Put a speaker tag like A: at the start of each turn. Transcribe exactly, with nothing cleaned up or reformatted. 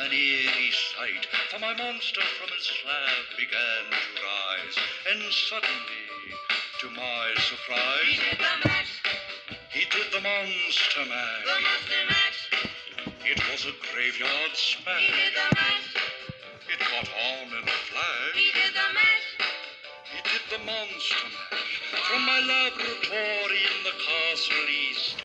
A: an eerie sight, for my monster from his slab began to rise, and suddenly, to my surprise,
B: He did the mash,
A: he did the monster
B: the
A: mash.
B: monster mash.
A: It was a graveyard
B: He
A: smash.
B: did the mash,
A: It caught on in a flash.
B: he did the mash.
A: He did the monster mash from my laboratory in the castle east.